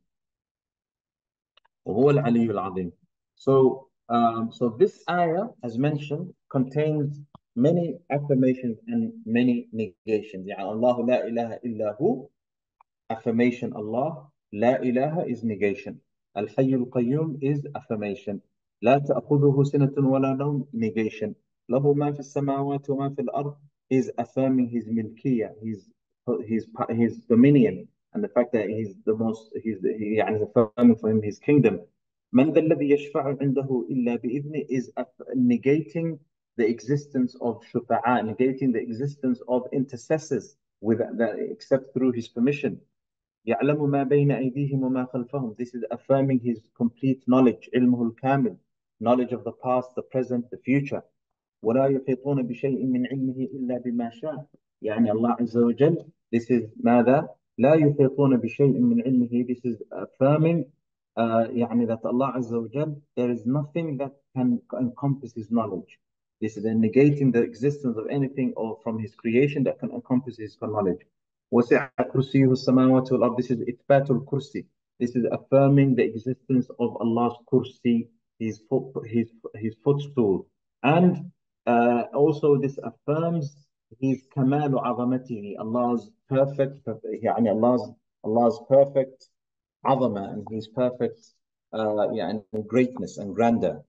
وهو العلي العظيم. So Um, so this ayah, as mentioned, contains many affirmations and many negations. يعني الله لا إله إلا هو affirmation Allah, لا إله is negation. الحي القيوم is affirmation. لا تأخذه سنة ولا نوم negation. له ما في السماوات وما في الأرض is affirming his milkiyah, his his his dominion, and the fact that he's the most he's he, يعني affirming for him his kingdom. من ذا الذي يشفع عنده إلا بإذنه is negating the existence of shufa'a, negating the existence of intercessors with that except through his permission. يعلم ما بين أيديهم وما خلفهم. This is affirming his complete knowledge, علمه الكامل, knowledge of the past, the present, the future. ولا يحيطون بشيء من علمه إلا بما شاء. يعني Allah عز وجل, this is ماذا؟ لا يحيطون بشيء من علمه. This is affirming uh, يعني that Allah عز وجل, there is nothing that can encompass his knowledge. This is negating the existence of anything or from his creation that can encompass his knowledge. وسع كرسيه السماوات والأرض. This is إثبات الكرسي. This is affirming the existence of Allah's kursi, his foot, his his footstool, and uh, also this affirms his كمال عظمته, Allah's perfect, يعني Allah's Allah's perfect عظمة and his perfect uh, يعني greatness and grandeur.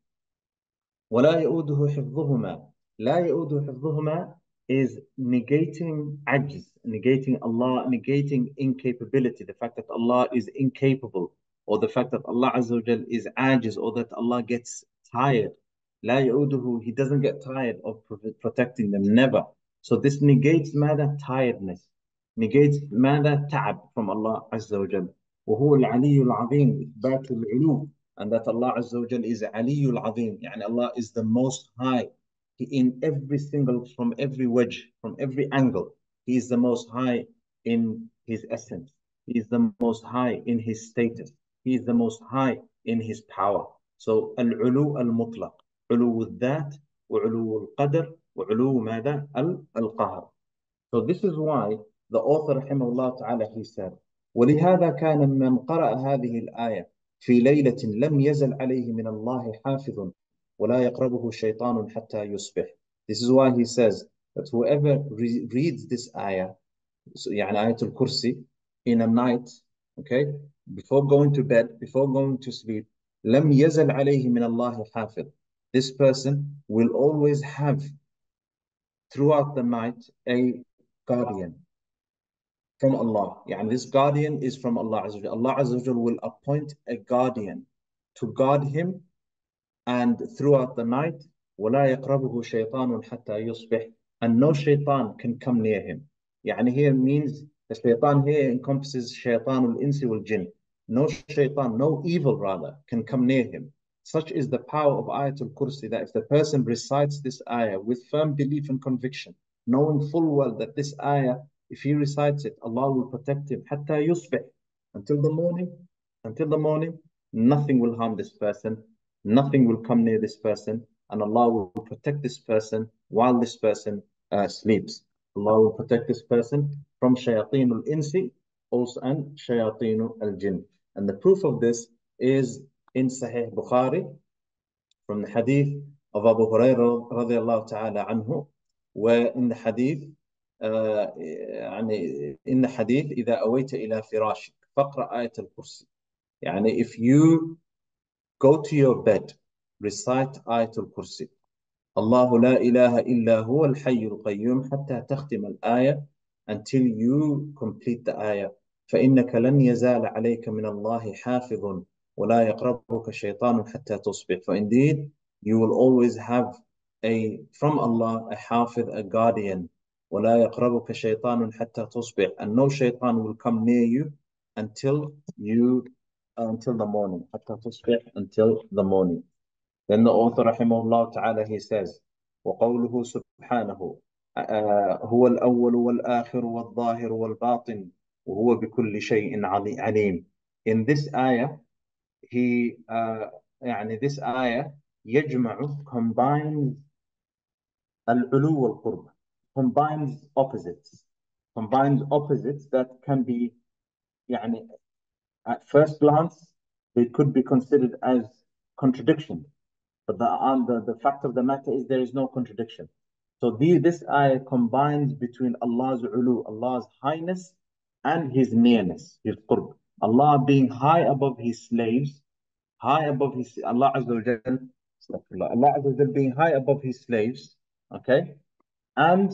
ولا يؤوده حفظهما. لا يؤوده حفظهما is negating ajz, negating Allah, negating incapability, the fact that Allah is incapable, or the fact that Allah Azza wa Jal is ajiz, or that Allah gets tired. لا يؤوده, he doesn't get tired of protecting them, never. So this negates ماذا? Tiredness. Negates ماذا? تعب from Allah Azza wa Jal. وهو العلي العظيم, إثبات العلو, and that Allah Azza wa Jal is Aliyul Azim, yani Allah is the most high in every single, from every wedge, from every angle. He is the most high in his essence. He is the most high in his status. He is the most high in his power. So al-ulu al-mutlaq, ulu al-dhat, wa ulu al-qadr, wa ulu mada al-qahr. So this is why the author rahimahullah ta'ala, he said, ولهذا كان من قرأ هذه الآية في ليلة لم يزل عليه من الله حافظ ولا يقربه الشيطان حتى يصبح. This is why he says that whoever re reads this ayah, so يعني آية الكرسي, in a night, okay, before going to bed, before going to sleep, لم يزل عليه من الله حافظ. This person will always have throughout the night a guardian from Allah. يعني this guardian is from Allah Azza wa Jal. Allah Azza wa Jal will appoint a guardian to guard him, and throughout the night, ولا يقربه شيطان حتى يصبح, and no shaitan can come near him. يعني here means the shaitan here encompasses shaitan al-insi wal-jinn. No shaitan, no evil rather, can come near him. Such is the power of Ayatul Kursi, that if the person recites this ayah with firm belief and conviction, knowing full well that this ayah, if he recites it, Allah will protect him حتى يصبح, until the morning, until the morning, nothing will harm this person, nothing will come near this person, and Allah will protect this person while this person uh, sleeps. Allah will protect this person from shayateen al-insi also and shayateen al-jinn. And the proof of this is in Sahih Bukhari from the hadith of Abu Hurairah radiallahu ta'ala anhu, where in the hadith uh, يعني in the hadith إذا أويت إلى فراشك فاقرأ آية الكرسي. يعني if you go to your bed, recite Ayatul Kursi. الله لا إله إلا هو الحي القيوم حتى تختم الآية, until you complete the ayah. فإنك لن يزال عليك من الله حافظ ولا يقربك شيطان حتى تصبح. For indeed, you will always have a from Allah a حافظ, a guardian. ولا يقربك شيطان حتى تصبح, and no shaitan will come near you until you until the morning. حتى تصبح, until the morning. Then the author rahimahullah ta'ala, he says, وقوله سبحانه هو الأول والآخر والظاهر والباطن وهو بكل شيء عليم. In this ayah, he uh, يعني this ayah يجمع, combines العلو والقرب, combines opposites, combines opposites that can be يعني at first glance they could be considered as contradictions. But the, um, the, the fact of the matter is there is no contradiction. So the, this ayah combines between Allah's ulu, Allah's highness, and His nearness, His qurb. Allah being high above His slaves, high above His, Allah Azza wa Jal, astaghfirullah, Allah Azza wa Jal being high above His slaves, okay? And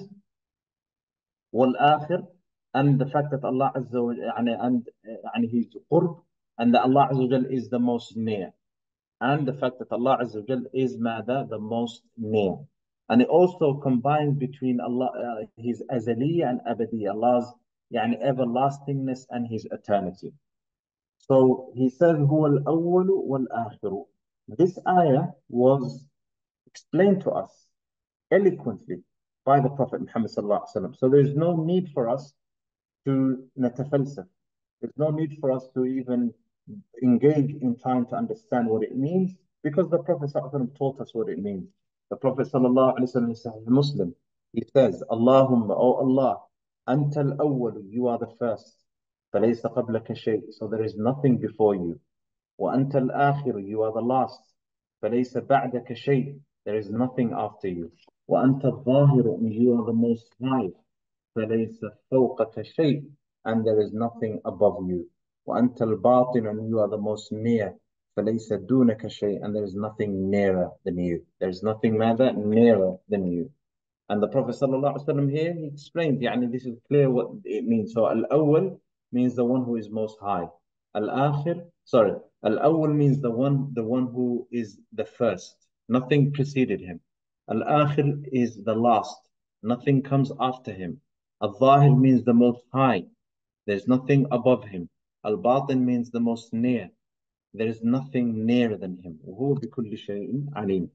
والآخر, and the fact that Allah Azza wa Jal, and, and His qurb, and that Allah Azza wa Jal is the most near. And the fact that Allah Azza wa Jal is Mada, the most near. And it also combines between Allah, uh, His azaliya and abadiya, Allah's yani, everlastingness and His eternity. So He says, هو الأول والآخر. This ayah was explained to us eloquently by the Prophet Muhammad sallallahu alaihi wasallam. So there's no need for us to natafalsaf. There's no need for us to even engage in trying to understand what it means, because the Prophet ﷺ taught us what it means. The Prophet ﷺ is Sahih Muslim. He says, Allahumma, O Allah, Anta al-awwal, you are the first. فَلَيْسَ قَبْلَكَ شَيْء, so there is nothing before you. وَأَنْتَ الْآخِرُ, you are the last. فَلَيْسَ بَعْدَكَ شَيْء, there is nothing after you. وَأَنْتَ الظَّاهِرُ, you are the most high. فَلَيْسَ فَوْقَكَ شَيْء, and there is nothing above you. وَأَنْتَ الْبَاطِنُ, and you are the most near. فَلَيْسَ دُونَكَ شَيْء, and there is nothing nearer than you. There is nothing rather nearer than you. And the Prophet ﷺ here, he explained, يعني this is clear what it means. So al-awwal means the one who is most high. Al-akhir, sorry, al-awwal means the one, the one who is the first. Nothing preceded him. Al-akhir is the last. Nothing comes after him. Al-zahir means the most high. There's nothing above him. Al-batin means the most near. There is nothing nearer than him. وهو بكل شيء عليم.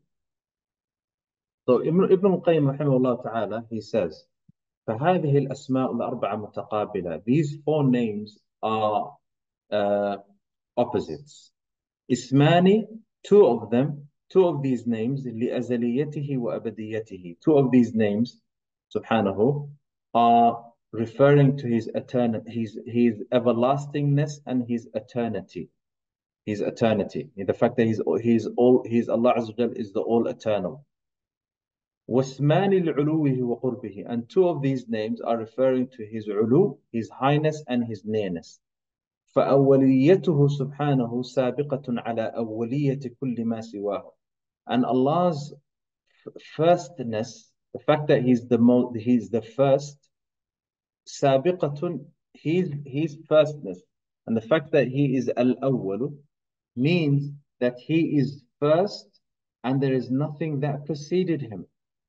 So Ibn, Ibn al-Qayyim rahimahullah ta'ala, he says, فهذه الأسماء الأربعة متقابلة. These four names are uh, opposites. اسماني, two of them, two of these names, لأزليته وأبديته. Two of these names, subhanahu, are referring to his eternity, his, his everlastingness and his eternity. His eternity. The fact that he's, he's all, he's Allah Azza wa Jal is the all eternal. وَاسْمَانِ لِعُلُوِهِ وَقُرْبِهِ, and two of these names are referring to his ulu, his highness and his nearness. فَأَوَّلِيَّتُهُ سُبْحَانَهُ سَابِقَةٌ عَلَى أَوَّلِيَّةِ كُلِّ مَا سِوَاهُ. And Allah's firstness, the fact that he's the most, he's the first, سَابِقَةٌ, his, his firstness, and the fact that he is al-awwalu means that he is first and there is nothing that preceded him.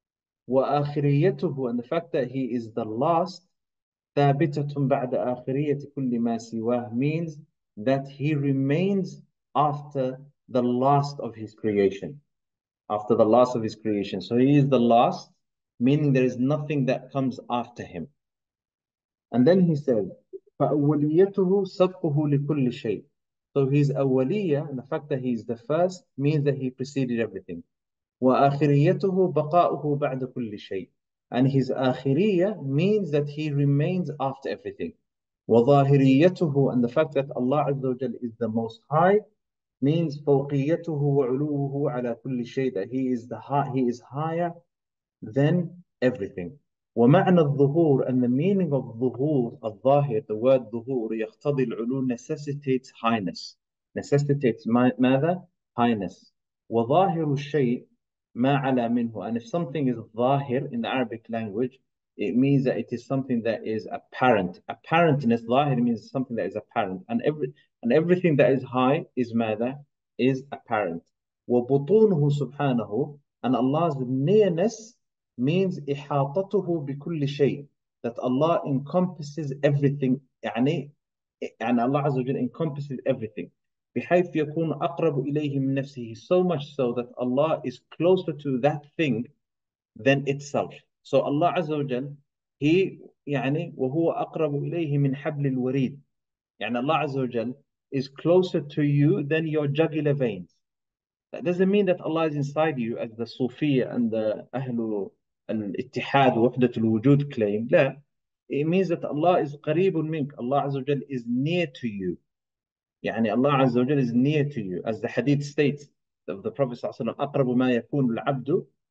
وآخريته, and the fact that he is the last, ثابتة بعد آخرية كل ما سواه, means that he remains after the last of his creation. After the last of his creation. So he is the last, meaning there is nothing that comes after him. And then he says, فأوليته سبقه لكل شيء. So his awaliyah, and the fact that he is the first, means that he preceded everything. وآخريته بقاؤه بعد كل شيء. And his akhiriyah means that he remains after everything. وظاهريته, and the fact that Allah Azza wa Jal is the most high, means فوقيته وعلوه على كل شيء, that he is the high, he is higher than everything. ومعنى الظهور, and the meaning of ظهور, الظاهر, the word ظهور, يقتضي العلو, necessitates highness, necessitates ماذا? Highness. وظاهر الشيء ما على منه, and if something is ظاهر in the Arabic language, it means that it is something that is apparent. Apparentness, ظاهر, means something that is apparent, and every and everything that is high is ماذا? Is apparent. وبطونه سبحانه, and Allah's nearness means إحاطته بكل شيء, that Allah encompasses everything, يعني and Allah Azza wa Jalla encompasses everything. بحيث يكون أقرب إليه من نفسه, so much so that Allah is closer to that thing than itself. So Allah Azza wa Jalla, he يعني وهو أقرب إليه من حبل الوريد, يعني Allah Azza wa Jalla is closer to you than your jugular veins. That doesn't mean that Allah is inside you, as the Sufiya and the Ahlu al-Ittihad وحدة الوجود claim. لا, it means that Allah is قريب منك. Allah Azza wa Jalla is near to you. يعني Allah Azza wa Jalla is near to you, as the hadith states of the Prophet صلى الله عليه وسلم, أقرب ما يكون العبد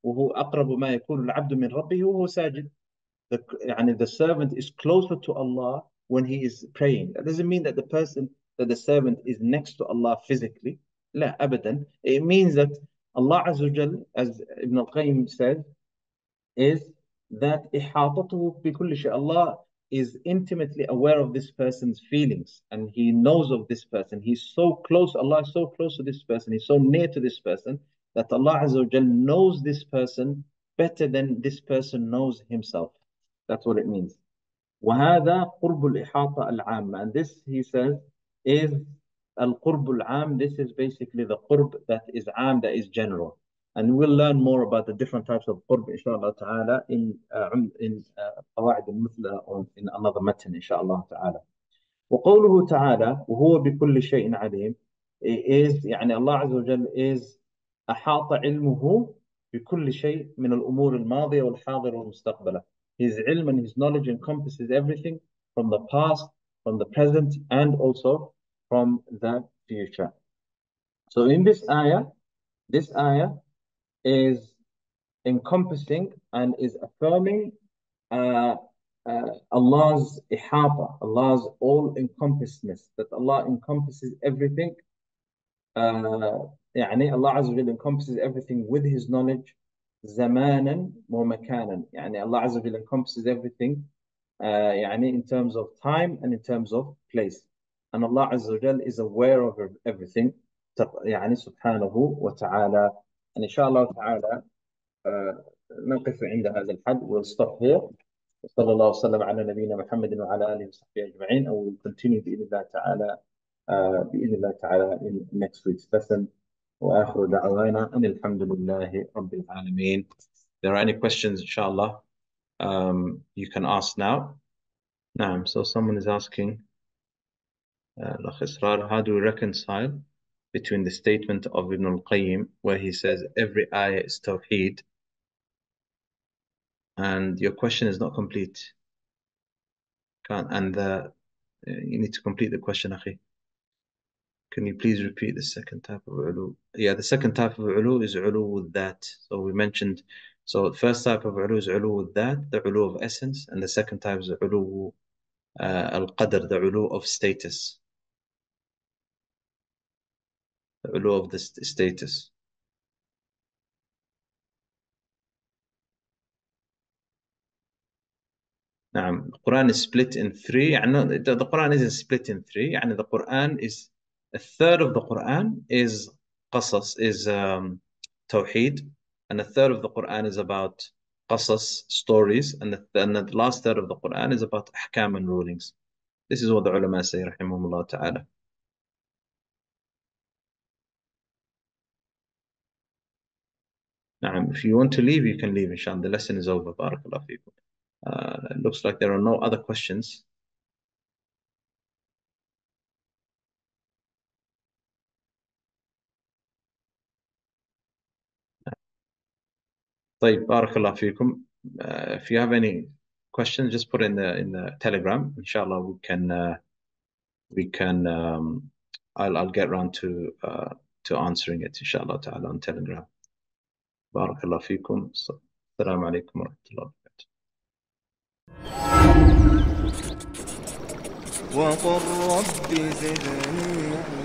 وهو أقرب ما يكون العبد من ربه وهو ساجد. The, يعني the servant is closer to Allah when he is praying. That doesn't mean that the person, that the servant is next to Allah physically. لا أبدا. It means that Allah Azza wa Jal, as Ibn al-Qayyim said, is that إحاطته بكل شيء. Allah is intimately aware of this person's feelings and he knows of this person. He's so close, Allah is so close to this person, he's so near to this person that Allah Azza wa Jal knows this person better than this person knows himself. That's what it means. وهذا قرب الإحاطة العامة. And this, he says, is القرب العام. This is basically the qurb that is عام, that is general. And we'll learn more about the different types of qurb, inshallah ta'ala, in uh, in قواعد المثلى or in another متن, inshallah ta'ala. وقوله تعالى وهو بكل شيء عليم is يعني Allah عز وجل is أحاط علمه بكل شيء من الأمور الماضية والحاضرة والمستقبلة. His ilm and his knowledge encompasses everything from the past, from the present, and also from the future. So in this ayah, this ayah is encompassing and is affirming uh, uh, Allah's ihata, Allah's all-encompassedness, that Allah encompasses everything. Uh, يعني Allah Azza wa Jalla encompasses everything with His knowledge, زمانا ومكانا. يعني Allah Azza wa Jalla encompasses everything uh, يعني in terms of time and in terms of place. And Allah Azza wa Jalla is aware of everything يعني سبحانه وتعالى. And inshallah ta'ala uh, نقف عند هذا الحد. We'll stop here. صلى الله وسلم على نبينا محمد وعلى آله وصحبه أجمعين. And we'll continue بإذن الله تعالى uh, بإذن الله تعالى in next week's lesson. وآخر دعوانا أن الحمد لله رب العالمين. If there are any questions, inshallah, um, you can ask now. نعم. So someone is asking, uh, how do we reconcile between the statement of Ibn al-Qayyim where he says every ayah is tawheed, and your question is not complete? Can't, and uh, you need to complete the question, Akhi. Can you please repeat the second type of ulu? Yeah, the second type of ulu is ulu with that. So we mentioned, so the first type of ulu is ulu with that, the ulu of essence, and the second type is ulu uh, al-qadr, the ulu of status. The ulu of the st status. Now, the Quran is split in three. And the, the Quran isn't split in three. And the Quran is, a third of the Quran is qasas, is um, tawheed. And a third of the Quran is about qasas, stories. And the, and the last third of the Quran is about ahkam and rulings. This is what the ulama say, rahimahumullah ta'ala. Now, if you want to leave, you can leave, inshallah. The lesson is over. Barakallah feekum. Uh, it looks like there are no other questions. طيب, barakallah feekum. Uh, if you have any questions, just put in the in the Telegram. Inshallah, we can uh, we can um, I'll I'll get around to uh, to answering it, inshallah ta'ala, on Telegram. Barakallah feekum. Assalamu alaikum wa rahmatullahi wa barakatuh. وقل رب زدني